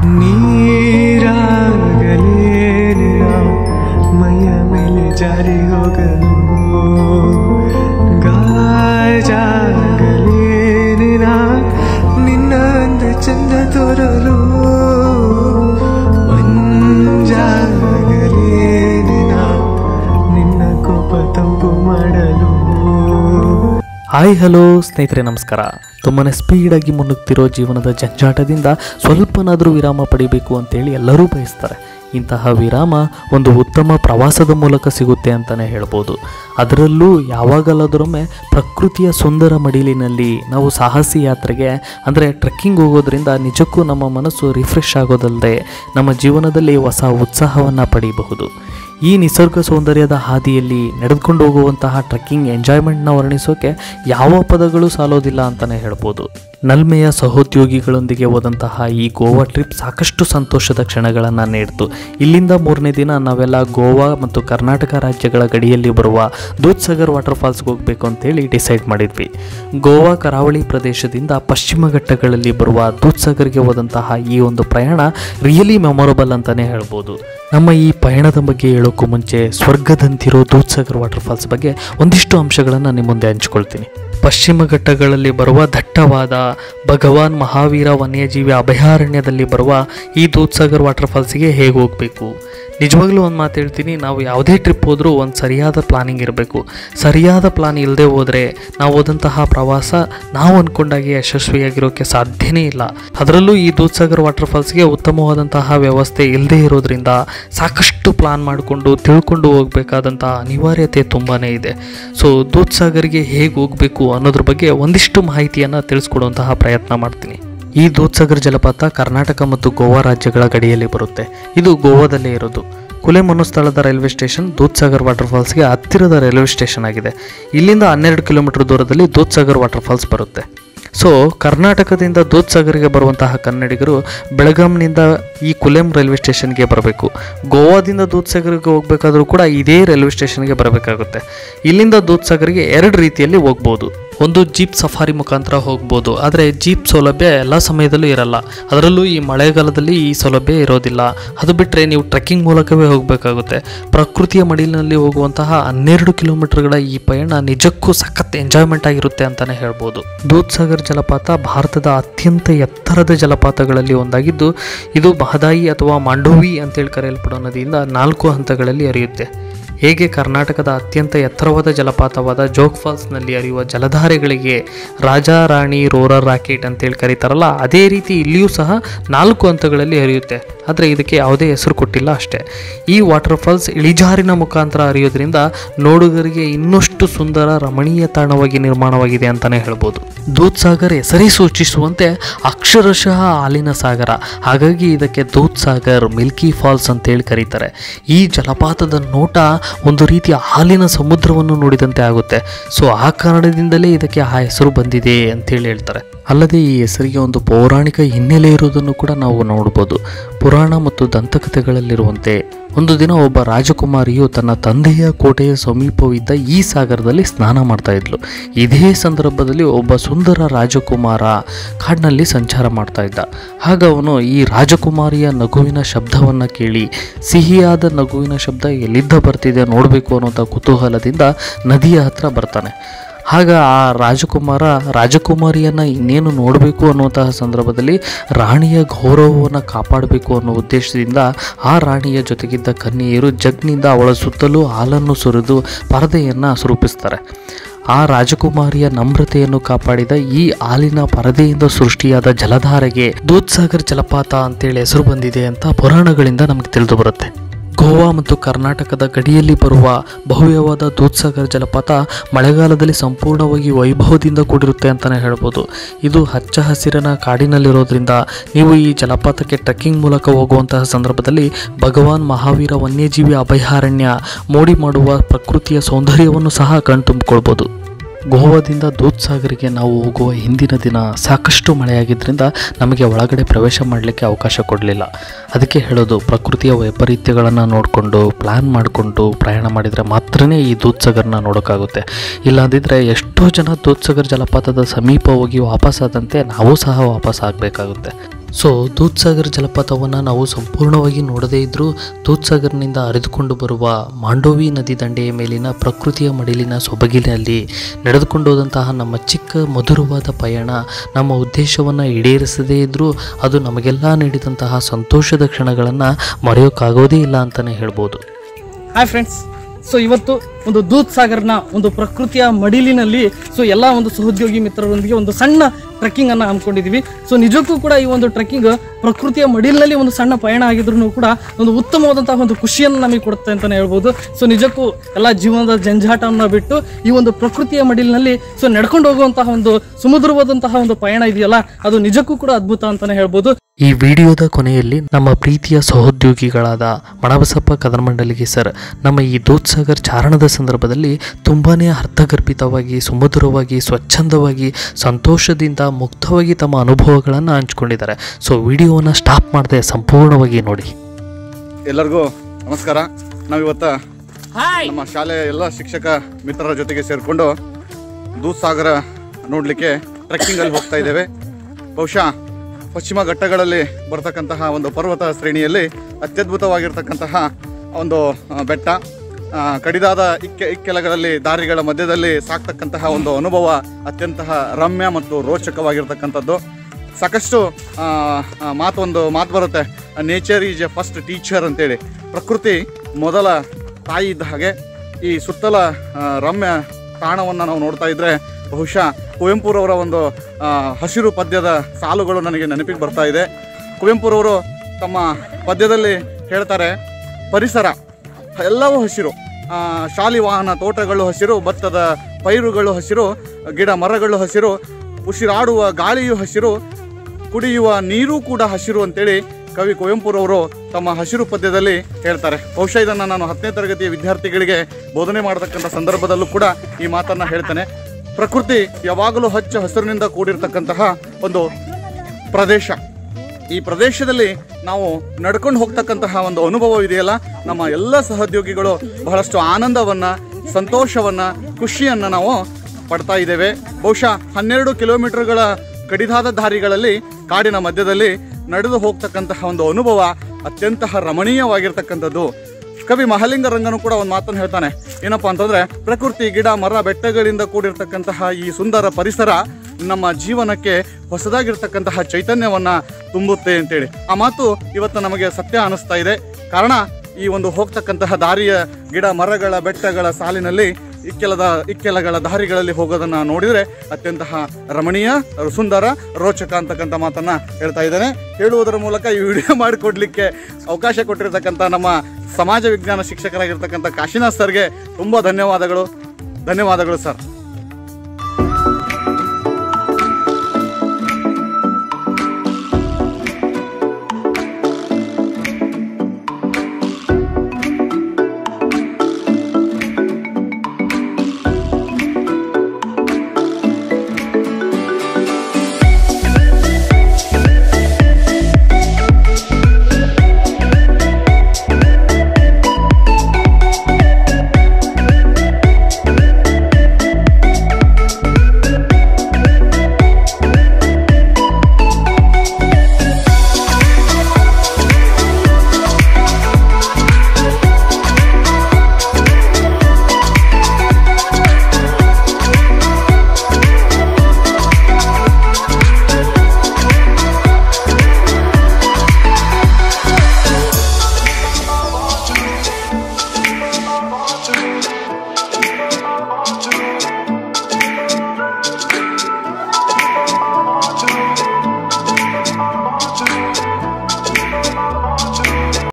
ನೀರಾಗಲೇನ ಮೈಯ ಮೇಲೆ ಜಾರಿ ಹೋಗಲು ಗಾಜಾಗಲೇನ ನಿನ್ನ ಅಂದ ಚಂದ ತೋರಲು ಮಂಜಾಗಲೇನ ನಿನ್ನ ಕೋಪ ತಂಪು ಮಾಡಲು. ಹಾಯ್ ಹಲೋ ಸ್ನೇಹಿತರೆ, ನಮಸ್ಕಾರ. ತುಂಬಾ ಸ್ಪೀಡಾಗಿ ಮುನ್ನುಗ್ತಿರೋ ಜೀವನದ ಜಂಜಾಟದಿಂದ ಸ್ವಲ್ಪನಾದರೂ ವಿರಾಮ ಪಡಿಬೇಕು ಅಂತೇಳಿ ಎಲ್ಲರೂ ಬಯಸ್ತಾರೆ. ಇಂತಹ ವಿರಾಮ ಒಂದು ಉತ್ತಮ ಪ್ರವಾಸದ ಮೂಲಕ ಸಿಗುತ್ತೆ ಅಂತಲೇ ಹೇಳ್ಬೋದು. ಅದರಲ್ಲೂ ಯಾವಾಗಲಾದರೊಮ್ಮೆ ಪ್ರಕೃತಿಯ ಸುಂದರ ಮಡಿಲಿನಲ್ಲಿ ನಾವು ಸಾಹಸಿ ಯಾತ್ರೆಗೆ ಅಂದರೆ ಟ್ರೆಕ್ಕಿಂಗ್ ಹೋಗೋದ್ರಿಂದ ನಿಜಕ್ಕೂ ನಮ್ಮ ಮನಸ್ಸು ರಿಫ್ರೆಶ್ ಆಗೋದಲ್ಲದೆ ನಮ್ಮ ಜೀವನದಲ್ಲಿ ಹೊಸ ಉತ್ಸಾಹವನ್ನು ಪಡೆಯಬಹುದು. ಈ ನಿಸರ್ಗ ಸೌಂದರ್ಯದ ಹಾದಿಯಲ್ಲಿ ನಡೆದುಕೊಂಡು ಹೋಗುವಂತಹ ಟ್ರೆಕ್ಕಿಂಗ್ ಎಂಜಾಯ್ಮೆಂಟ್ನ ವರ್ಣಿಸೋಕೆ ಯಾವ ಪದಗಳು ಸಾಲೋದಿಲ್ಲ ಅಂತಲೇ ಹೇಳ್ಬೋದು. ನಲ್ಮೆಯ ಸಹೋದ್ಯೋಗಿಗಳೊಂದಿಗೆ ಹೋದಂತಹ ಈ ಗೋವಾ ಟ್ರಿಪ್ ಸಾಕಷ್ಟು ಸಂತೋಷದ ಕ್ಷಣಗಳನ್ನು ನೀಡಿತು. ಇಲ್ಲಿಂದ 3ನೇ ದಿನ ನಾವೆಲ್ಲ ಗೋವಾ ಮತ್ತು ಕರ್ನಾಟಕ ರಾಜ್ಯಗಳ ಗಡಿಯಲ್ಲಿ ಬರುವ ದೂದ್ಸಾಗರ್ ವಾಟರ್ ಫಾಲ್ಸ್ಗೆ ಹೋಗಬೇಕು ಅಂತೇಳಿ ಡಿಸೈಡ್ ಮಾಡಿದ್ವಿ. ಗೋವಾ ಕರಾವಳಿ ಪ್ರದೇಶದಿಂದ ಪಶ್ಚಿಮ ಘಟ್ಟಗಳಲ್ಲಿ ಬರುವ ದೂದ್ಸಾಗರ್ಗೆ ಹೋದಂತಹ ಈ ಒಂದು ಪ್ರಯಾಣ ರಿಯಲಿ ಮೆಮೊರಬಲ್ ಅಂತಲೇ ಹೇಳ್ಬೋದು. ನಮ್ಮ ಈ ಪಯಣದ ಬಗ್ಗೆ ಹೇಳೋಕ್ಕೂ ಮುಂಚೆ ಸ್ವರ್ಗದಂತಿರೋ ದೂದ್ಸಾಗರ್ ವಾಟರ್ ಫಾಲ್ಸ್ ಬಗ್ಗೆ ಒಂದಿಷ್ಟು ಅಂಶಗಳನ್ನು ನಿಮ್ಮ ಮುಂದೆ ಹಂಚ್ಕೊಳ್ತೀನಿ. ಪಶ್ಚಿಮ ಘಟ್ಟಗಳಲ್ಲಿ ಬರುವ ದಟ್ಟವಾದ ಭಗವಾನ್ ಮಹಾವೀರ ವನ್ಯಜೀವಿ ಅಭಯಾರಣ್ಯದಲ್ಲಿ ಬರುವ ಈ ದೂದ್ಸಾಗರ್ ವಾಟರ್ ಫಾಲ್ಸಿಗೆ ಹೇಗೆ ಹೋಗಬೇಕು? ನಿಜವಾಗ್ಲೂ ಒಂದು ಮಾತು ಹೇಳ್ತೀನಿ, ನಾವು ಯಾವುದೇ ಟ್ರಿಪ್ ಹೋದರೂ ಒಂದು ಸರಿಯಾದ ಪ್ಲಾನಿಂಗ್ ಇರಬೇಕು. ಸರಿಯಾದ ಪ್ಲಾನ್ ಇಲ್ಲದೆ ಹೋದರೆ ನಾವು ಹೋದಂತಹ ಪ್ರವಾಸ ನಾವು ಅಂದ್ಕೊಂಡಾಗೆ ಯಶಸ್ವಿಯಾಗಿರೋಕ್ಕೆ ಸಾಧ್ಯನೇ ಇಲ್ಲ. ಅದರಲ್ಲೂ ಈ ದೂದ್ಸಾಗರ್ ವಾಟರ್ ಫಾಲ್ಸ್ಗೆ ಉತ್ತಮವಾದಂತಹ ವ್ಯವಸ್ಥೆ ಇಲ್ಲದೆ ಇರೋದ್ರಿಂದ ಸಾಕಷ್ಟು ಪ್ಲಾನ್ ಮಾಡಿಕೊಂಡು ತಿಳ್ಕೊಂಡು ಹೋಗಬೇಕಾದಂತಹ ಅನಿವಾರ್ಯತೆ ತುಂಬಾ ಇದೆ. ಸೊ ದೂದ್ಸಾಗರ್ಗೆ ಹೇಗೆ ಹೋಗಬೇಕು ಅನ್ನೋದ್ರ ಬಗ್ಗೆ ಒಂದಿಷ್ಟು ಮಾಹಿತಿಯನ್ನು ತಿಳಿಸ್ಕೊಡುವಂತಹ ಪ್ರಯತ್ನ ಮಾಡ್ತೀನಿ. ಈ ದೂದ್ಸಾಗರ್ ಜಲಪಾತ ಕರ್ನಾಟಕ ಮತ್ತು ಗೋವಾ ರಾಜ್ಯಗಳ ಗಡಿಯಲ್ಲಿ ಬರುತ್ತೆ. ಇದು ಗೋವಾದಲ್ಲೇ ಇರೋದು. ಕುಲೆ ಮನೋಸ್ಥಳದ ರೈಲ್ವೆ ಸ್ಟೇಷನ್ ದೂದ್ಸಾಗರ್ ವಾಟರ್ ಫಾಲ್ಸ್ಗೆ ಹತ್ತಿರದ ರೈಲ್ವೆ ಸ್ಟೇಷನ್ ಆಗಿದೆ. ಇಲ್ಲಿಂದ 12 ಕಿಲೋಮೀಟರ್ ದೂರದಲ್ಲಿ ದೂದ್ಸಾಗರ್ ವಾಟರ್ ಫಾಲ್ಸ್ ಬರುತ್ತೆ. ಸೊ ಕರ್ನಾಟಕದಿಂದ ದೂದ್ಸಾಗರ್ಗೆ ಬರುವಂತಹ ಕನ್ನಡಿಗರು ಬೆಳಗಾಂನಿಂದ ಈ ಕುಲೆಂ ರೈಲ್ವೆ ಸ್ಟೇಷನ್ಗೆ ಬರಬೇಕು. ಗೋವಾದಿಂದ ದೂದ್ಸಾಗರ್ಗೆ ಹೋಗಬೇಕಾದ್ರೂ ಕೂಡ ಇದೇ ರೈಲ್ವೆ ಸ್ಟೇಷನ್ಗೆ ಬರಬೇಕಾಗುತ್ತೆ. ಇಲ್ಲಿಂದ ದೂದ್ಸಾಗರ್ಗೆ 2 ರೀತಿಯಲ್ಲಿ ಹೋಗ್ಬೋದು. ಒಂದು ಜೀಪ್ ಸಫಾರಿ ಮುಖಾಂತರ ಹೋಗ್ಬೋದು, ಆದರೆ ಜೀಪ್ ಸೌಲಭ್ಯ ಎಲ್ಲ ಸಮಯದಲ್ಲೂ ಇರಲ್ಲ. ಅದರಲ್ಲೂ ಈ ಮಳೆಗಾಲದಲ್ಲಿ ಈ ಸೌಲಭ್ಯ ಇರೋದಿಲ್ಲ. ಅದು ಬಿಟ್ಟರೆ ನೀವು ಟ್ರೆಕ್ಕಿಂಗ್ ಮೂಲಕವೇ ಹೋಗಬೇಕಾಗುತ್ತೆ. ಪ್ರಕೃತಿಯ ಮಡಿಲಿನಲ್ಲಿ ಹೋಗುವಂತಹ 12 ಕಿಲೋಮೀಟರ್ಗಳ ಈ ಪಯಣ ನಿಜಕ್ಕೂ ಸಖತ್ ಎಂಜಾಯ್ಮೆಂಟ್ ಆಗಿರುತ್ತೆ ಅಂತಲೇ ಹೇಳ್ಬೋದು. ದೂದ್ಸಾಗರ್ ಜಲಪಾತ ಭಾರತದ ಅತ್ಯಂತ ಎತ್ತರದ ಜಲಪಾತಗಳಲ್ಲಿ ಒಂದಾಗಿದ್ದು ಇದು ಮಹದಾಯಿ ಅಥವಾ ಮಾಂಡೋವಿ ಅಂತೇಳಿ ಕರೆಯಲ್ಪಡುವ ನದಿಯಿಂದ 4 ಹಂತಗಳಲ್ಲಿ ಹರಿಯುತ್ತೆ. ಹೇಗೆ ಕರ್ನಾಟಕದ ಅತ್ಯಂತ ಎತ್ತರವಾದ ಜಲಪಾತವಾದ ಜೋಗ್ ಫಾಲ್ಸ್ನಲ್ಲಿ ಹರಿಯುವ ಜಲಧಾರೆಗಳಿಗೆ ರಾಜಾ ರಾಣಿ ರೋರರ್ ರಾಕೆಟ್ ಅಂತೇಳಿ ಕರೀತಾರಲ್ಲ, ಅದೇ ರೀತಿ ಇಲ್ಲಿಯೂ ಸಹ 4 ಹಂತಗಳಲ್ಲಿ ಹರಿಯುತ್ತೆ. ಆದರೆ ಇದಕ್ಕೆ ಯಾವುದೇ ಹೆಸರು ಕೊಟ್ಟಿಲ್ಲ ಅಷ್ಟೇ. ಈ ವಾಟರ್ ಫಾಲ್ಸ್ ಇಳಿಜಾರಿನ ಮುಖಾಂತರ ಹರಿಯೋದ್ರಿಂದ ನೋಡುಗರಿಗೆ ಇನ್ನಷ್ಟು ಸುಂದರ ರಮಣೀಯ ತಾಣವಾಗಿ ನಿರ್ಮಾಣವಾಗಿದೆ ಅಂತಲೇ ಹೇಳ್ಬೋದು. ದೂದ್ಸಾಗರ್ ಹೆಸರೇ ಸೂಚಿಸುವಂತೆ ಅಕ್ಷರಶಃ ಹಾಲಿನ ಸಾಗರ. ಹಾಗಾಗಿ ಇದಕ್ಕೆ ದೂದ್ಸಾಗರ್ ಮಿಲ್ಕಿ ಫಾಲ್ಸ್ ಅಂತೇಳಿ ಕರೀತಾರೆ. ಈ ಜಲಪಾತದ ನೋಟ ಒಂದು ರೀತಿಯ ಹಾಲಿನ ಸಮುದ್ರವನ್ನು ನೋಡಿದಂತೆ ಆಗುತ್ತೆ. ಸೊ ಆ ಕಾರಣದಿಂದಲೇ ಇದಕ್ಕೆ ಆ ಹೆಸರು ಬಂದಿದೆ ಅಂತೇಳಿ ಹೇಳ್ತಾರೆ. ಅಲ್ಲದೆ ಈ ಹೆಸರಿಗೆ ಒಂದು ಪೌರಾಣಿಕ ಹಿನ್ನೆಲೆ ಇರುವುದನ್ನು ಕೂಡ ನಾವು ನೋಡ್ಬೋದು. ಪುರಾಣ ಮತ್ತು ದಂತಕಥೆಗಳಲ್ಲಿರುವಂತೆ ಒಂದು ದಿನ ಒಬ್ಬ ರಾಜಕುಮಾರಿಯು ತನ್ನ ತಂದೆಯ ಕೋಟೆಯ ಸಮೀಪವಿದ್ದ ಈ ಸಾಗರದಲ್ಲಿ ಸ್ನಾನ ಮಾಡ್ತಾ ಇದ್ಲು. ಇದೇ ಸಂದರ್ಭದಲ್ಲಿ ಒಬ್ಬ ಸುಂದರ ರಾಜಕುಮಾರ ಕಾಡಿನಲ್ಲಿ ಸಂಚಾರ ಮಾಡ್ತಾ ಇದ್ದ. ಆಗ ಅವನು ಈ ರಾಜಕುಮಾರಿಯ ನಗುವಿನ ಶಬ್ದವನ್ನು ಕೇಳಿ ಸಿಹಿಯಾದ ನಗುವಿನ ಶಬ್ದ ಎಲ್ಲಿದ್ದ ಬರ್ತಿದೆ ನೋಡಬೇಕು ಅನ್ನೋಂಥ ಕುತೂಹಲದಿಂದ ನದಿಯ ಹತ್ರ ಬರ್ತಾನೆ. ಆಗ ಆ ರಾಜಕುಮಾರಿಯನ್ನು ಇನ್ನೇನು ನೋಡಬೇಕು ಅನ್ನುವಂತಹ ಸಂದರ್ಭದಲ್ಲಿ ರಾಣಿಯ ಗೌರವವನ್ನು ಕಾಪಾಡಬೇಕು ಅನ್ನೋ ಉದ್ದೇಶದಿಂದ ಆ ರಾಣಿಯ ಜೊತೆಗಿದ್ದ ಕನ್ಯೆಯರು ಜಗ್ನಿಂದ ಅವಳ ಸುತ್ತಲೂ ಹಾಲನ್ನು ಸುರಿದು ಪರದೆಯನ್ನು ರೂಪಿಸ್ತಾರೆ. ಆ ರಾಜಕುಮಾರಿಯ ನಮ್ರತೆಯನ್ನು ಕಾಪಾಡಿದ ಈ ಹಾಲಿನ ಪರದೆಯಿಂದ ಸೃಷ್ಟಿಯಾದ ಜಲಧಾರೆಗೆ ದೂದ್ಸಾಗರ್ ಜಲಪಾತ ಅಂತೇಳಿ ಹೆಸರು ಬಂದಿದೆ ಅಂತ ಪುರಾಣಗಳಿಂದ ನಮಗೆ ತಿಳಿದು ಬರುತ್ತೆ. ಗೋವಾ ಮತ್ತು ಕರ್ನಾಟಕದ ಗಡಿಯಲ್ಲಿ ಬರುವ ಭವ್ಯವಾದ ದೂದ್ಸಾಗರ್ ಜಲಪಾತ ಮಳೆಗಾಲದಲ್ಲಿ ಸಂಪೂರ್ಣವಾಗಿ ವೈಭವದಿಂದ ಕೂಡಿರುತ್ತೆ ಅಂತಲೇ ಹೇಳ್ಬೋದು. ಇದು ಹಚ್ಚ ಹಸಿರಿನ ಕಾಡಿನಲ್ಲಿರೋದ್ರಿಂದ ನೀವು ಈ ಜಲಪಾತಕ್ಕೆ ಟ್ರೆಕ್ಕಿಂಗ್ ಮೂಲಕ ಹೋಗುವಂತಹ ಸಂದರ್ಭದಲ್ಲಿ ಭಗವಾನ್ ಮಹಾವೀರ ವನ್ಯಜೀವಿ ಅಭಯಾರಣ್ಯ ಮೋಡಿ ಮಾಡುವ ಪ್ರಕೃತಿಯ ಸೌಂದರ್ಯವನ್ನು ಸಹ ಕಣ್ತುಂಬಿಕೊಳ್ಬೋದು. ಗೋವಾದಿಂದ ದೂದ್ಸಾಗರ್ಗೆ ನಾವು ಹೋಗುವ ಹಿಂದಿನ ದಿನ ಸಾಕಷ್ಟು ಮಳೆಯಾಗಿದ್ದರಿಂದ ನಮಗೆ ಒಳಗಡೆ ಪ್ರವೇಶ ಮಾಡಲಿಕ್ಕೆ ಅವಕಾಶ ಕೊಡಲಿಲ್ಲ. ಅದಕ್ಕೆ ಹೇಳೋದು, ಪ್ರಕೃತಿಯ ವೈಪರೀತ್ಯಗಳನ್ನು ನೋಡಿಕೊಂಡು ಪ್ಲ್ಯಾನ್ ಮಾಡಿಕೊಂಡು ಪ್ರಯಾಣ ಮಾಡಿದರೆ ಮಾತ್ರನೇ ಈ ದೂದ್ಸಾಗರ್ನ ನೋಡೋಕ್ಕಾಗುತ್ತೆ. ಇಲ್ಲಾಂದಿದ್ದರೆ ಎಷ್ಟೋ ಜನ ದೂದ್ಸಾಗರ್ ಜಲಪಾತದ ಸಮೀಪ ಹೋಗಿ ವಾಪಸ್ಸಾದಂತೆ ನಾವು ಸಹ ವಾಪಸ್ ಆಗಬೇಕಾಗುತ್ತೆ. ಸೊ ದೂದ್ಸಾಗರ್ ಜಲಪಾತವನ್ನು ನಾವು ಸಂಪೂರ್ಣವಾಗಿ ನೋಡದೇ ಇದ್ದರೂ ದೂದ್ಸಾಗರ್ನಿಂದ ಹರಿದುಕೊಂಡು ಬರುವ ಮಾಂಡೋವಿ ನದಿ ದಂಡೆಯ ಮೇಲಿನ ಪ್ರಕೃತಿಯ ಮಡಿಲಿನ ಸೊಬಗಿನಲ್ಲಿ ನಡೆದುಕೊಂಡು ಹೋದಂತಹ ನಮ್ಮ ಚಿಕ್ಕ ಮಧುರವಾದ ಪಯಣ ನಮ್ಮ ಉದ್ದೇಶವನ್ನು ಈಡೇರಿಸದೇ ಇದ್ದರೂ ಅದು ನಮಗೆಲ್ಲ ನೀಡಿದಂತಹ ಸಂತೋಷದ ಕ್ಷಣಗಳನ್ನು ಮರೆಯೋಕ್ಕಾಗೋದೇ ಇಲ್ಲ ಅಂತಲೇ ಹೇಳ್ಬೋದು. ಹಾಯ್ ಫ್ರೆಂಡ್ಸ್, ಸೊ ಇವತ್ತು ಒಂದು ದೂದ್ಸಾಗರ್ನ ಒಂದು ಪ್ರಕೃತಿಯ ಮಡಿಲಿನಲ್ಲಿ ಸೊ ಎಲ್ಲ ಒಂದು ಸಹೋದ್ಯೋಗಿ ಮಿತ್ರರೊಂದಿಗೆ ಒಂದು ಸಣ್ಣ ಟ್ರೆಕ್ಕಿಂಗ್ ಅನ್ನು ಹಮ್ಮಿಕೊಂಡಿದ್ದೀವಿ. ಸೊ ನಿಜಕ್ಕೂ ಕೂಡ ಈ ಒಂದು ಟ್ರೆಕ್ಕಿಂಗ್ ಪ್ರಕೃತಿಯ ಮಡಿಲಿನಲ್ಲಿ ಒಂದು ಸಣ್ಣ ಪಯಣ ಆಗಿದ್ರು ಕೂಡ ಒಂದು ಉತ್ತಮವಾದಂತಹ ಒಂದು ಖುಷಿಯನ್ನು ನಮಗೆ ಕೊಡುತ್ತೆ ಅಂತಲೇ ಹೇಳ್ಬೋದು. ಸೊ ನಿಜಕ್ಕೂ ಎಲ್ಲ ಜೀವನದ ಜಂಜಾಟವನ್ನು ಬಿಟ್ಟು ಈ ಒಂದು ಪ್ರಕೃತಿಯ ಮಡಿಲಿನಲ್ಲಿ ಸೊ ನಡ್ಕೊಂಡು ಹೋಗುವಂತಹ ಒಂದು ಸುಮಧುರವಾದಂತಹ ಒಂದು ಪಯಣ ಇದೆಯಲ್ಲ, ಅದು ನಿಜಕ್ಕೂ ಕೂಡ ಅದ್ಭುತ ಅಂತಲೇ ಹೇಳ್ಬೋದು. ಈ ವಿಡಿಯೋದ ಕೊನೆಯಲ್ಲಿ ನಮ್ಮ ಪ್ರೀತಿಯ ಸಹೋದ್ಯೋಗಿಗಳಾದ ಮಣಬಸಪ್ಪ ಕದರಮಂಡಲಿಗೆ ಸರ್ ನಮ್ಮ ಈ ದೂದ್ಸಾಗರ್ ಚಾರಣದ ಸಂದರ್ಭದಲ್ಲಿ ತುಂಬಾ ಅರ್ಥಗರ್ಭಿತವಾಗಿ, ಸುಮಧುರವಾಗಿ, ಸ್ವಚ್ಛಂದವಾಗಿ, ಸಂತೋಷದಿಂದ ಮುಕ್ತವಾಗಿ ತಮ್ಮ ಅನುಭವಗಳನ್ನು ಹಂಚ್ಕೊಂಡಿದ್ದಾರೆ. ಸೊ ವಿಡಿಯೋವನ್ನು ಸ್ಟಾಪ್ ಮಾಡದೆ ಸಂಪೂರ್ಣವಾಗಿ ನೋಡಿ. ಎಲ್ಲರಿಗೂ ನಮಸ್ಕಾರ. ನಾವಿವತ್ತು ನಮ್ಮ ಶಾಲೆಯ ಎಲ್ಲ ಶಿಕ್ಷಕ ಮಿತ್ರರ ಜೊತೆಗೆ ಸೇರಿಕೊಂಡು ದೂದ್ಸಾಗರ ನೋಡಲಿಕ್ಕೆ ಟ್ರೆಕ್ಕಿಂಗಲ್ಲಿ ಹೋಗ್ತಾ ಇದ್ದೇವೆ. ಬಹುಶಃ ಪಶ್ಚಿಮ ಘಟ್ಟಗಳಲ್ಲಿ ಬರ್ತಕ್ಕಂತಹ ಒಂದು ಪರ್ವತ ಶ್ರೇಣಿಯಲ್ಲಿ ಅತ್ಯದ್ಭುತವಾಗಿರ್ತಕ್ಕಂತಹ ಒಂದು ಬೆಟ್ಟ, ಕಡಿದಾದ ಇಕ್ಕೆಲಗಳಲ್ಲಿ ದಾರಿಗಳ ಮಧ್ಯದಲ್ಲಿ ಸಾಕ್ತಕ್ಕಂತಹ ಒಂದು ಅನುಭವ ಅತ್ಯಂತ ರಮ್ಯ ಮತ್ತು ರೋಚಕವಾಗಿರ್ತಕ್ಕಂಥದ್ದು. ಸಾಕಷ್ಟು ಮಾತು ಬರುತ್ತೆ, nature is a first teacher ಅಂತೇಳಿ. ಪ್ರಕೃತಿ ಮೊದಲ ತಾಯಿ ಇದ್ದ ಹಾಗೆ ಈ ಸುತ್ತಲ ರಮ್ಯ ತಾಣವನ್ನು ನಾವು ನೋಡ್ತಾ ಇದ್ದರೆ ಬಹುಶಃ ಕುವೆಂಪುರವರ ಒಂದು ಹಸಿರು ಪದ್ಯದ ಸಾಲುಗಳು ನನಗೆ ನೆನಪಿಗೆ ಬರ್ತಾ ಇದೆ. ಕುವೆಂಪುರವರು ತಮ್ಮ ಪದ್ಯದಲ್ಲಿ ಹೇಳ್ತಾರೆ, ಪರಿಸರ ಎಲ್ಲವೂ ಹಸಿರು, ಶಾಲಿವಾಹನ ತೋಟಗಳು ಹಸಿರು, ಭತ್ತದ ಪೈರುಗಳು ಹಸಿರು, ಗಿಡ ಮರಗಳು ಹಸಿರು, ಉಸಿರಾಡುವ ಗಾಳಿಯು ಹಸಿರು, ಕುಡಿಯುವ ನೀರು ಕೂಡ ಹಸಿರು ಅಂತೇಳಿ ಕವಿ ಕುವೆಂಪುರವರು ತಮ್ಮ ಹಸಿರು ಪದ್ಯದಲ್ಲಿ ಹೇಳ್ತಾರೆ. ಬಹುಶಃ ಇದನ್ನು ನಾನು 10ನೇ ತರಗತಿಯ ವಿದ್ಯಾರ್ಥಿಗಳಿಗೆ ಬೋಧನೆ ಮಾಡತಕ್ಕಂಥ ಸಂದರ್ಭದಲ್ಲೂ ಕೂಡ ಈ ಮಾತನ್ನು ಹೇಳ್ತೇನೆ. ಪ್ರಕೃತಿ ಯಾವಾಗಲೂ ಹಚ್ಚ ಹಸಿರಿನಿಂದ ಕೂಡಿರ್ತಕ್ಕಂತಹ ಒಂದು ಪ್ರದೇಶ. ಈ ಪ್ರದೇಶದಲ್ಲಿ ನಾವು ನಡ್ಕೊಂಡು ಹೋಗ್ತಕ್ಕಂತಹ ಒಂದು ಅನುಭವ ಇದೆಯಲ್ಲ, ನಮ್ಮ ಎಲ್ಲ ಸಹೋದ್ಯೋಗಿಗಳು ಬಹಳಷ್ಟು ಆನಂದವನ್ನು, ಸಂತೋಷವನ್ನು, ಖುಷಿಯನ್ನು ನಾವು ಪಡ್ತಾ ಇದ್ದೇವೆ. ಬಹುಶಃ 12 ಕಿಲೋಮೀಟರ್ಗಳ ಕಡಿದಾದ ದಾರಿಗಳಲ್ಲಿ ಕಾಡಿನ ಮಧ್ಯದಲ್ಲಿ ನಡೆದು ಹೋಗ್ತಕ್ಕಂತಹ ಒಂದು ಅನುಭವ ಅತ್ಯಂತ ರಮಣೀಯವಾಗಿರ್ತಕ್ಕಂಥದ್ದು. ಕವಿ ಮಹಾಲಿಂಗ ರಂಗನು ಕೂಡ ಒಂದು ಮಾತನ್ನು ಹೇಳ್ತಾನೆ, ಏನಪ್ಪ ಅಂತಂದರೆ, ಪ್ರಕೃತಿ, ಗಿಡ, ಮರ, ಬೆಟ್ಟಗಳಿಂದ ಕೂಡಿರ್ತಕ್ಕಂತಹ ಈ ಸುಂದರ ಪರಿಸರ ನಮ್ಮ ಜೀವನಕ್ಕೆ ಹೊಸದಾಗಿರ್ತಕ್ಕಂತಹ ಚೈತನ್ಯವನ್ನು ತುಂಬುತ್ತೆ ಅಂತೇಳಿ. ಆ ಮಾತು ಇವತ್ತು ನಮಗೆ ಸತ್ಯ ಅನ್ನಿಸ್ತಾ ಇದೆ. ಕಾರಣ ಈ ಒಂದು ಹೋಗ್ತಕ್ಕಂತಹ ದಾರಿಯ ಗಿಡ ಮರಗಳ ಬೆಟ್ಟಗಳ ಸಾಲಿನಲ್ಲಿ ಇಕ್ಕೆಲಗಳ ದಾರಿಗಳಲ್ಲಿ ಹೋಗೋದನ್ನು ನೋಡಿದರೆ ಅತ್ಯಂತ ರಮಣೀಯ, ಸುಂದರ, ರೋಚಕ ಅಂತಕ್ಕಂಥ ಮಾತನ್ನು ಹೇಳ್ತಾ ಇದ್ದೇನೆ. ಹೇಳುವುದರ ಮೂಲಕ ಈ ವಿಡಿಯೋ ಮಾಡಿಕೊಡ್ಲಿಕ್ಕೆ ಅವಕಾಶ ಕೊಟ್ಟಿರ್ತಕ್ಕಂಥ ನಮ್ಮ ಸಮಾಜ ವಿಜ್ಞಾನ ಶಿಕ್ಷಕರಾಗಿರ್ತಕ್ಕಂಥ ಕಾಶಿನಾಥ್ ಸರ್ಗೆ ತುಂಬ ಧನ್ಯವಾದಗಳು ಸರ್.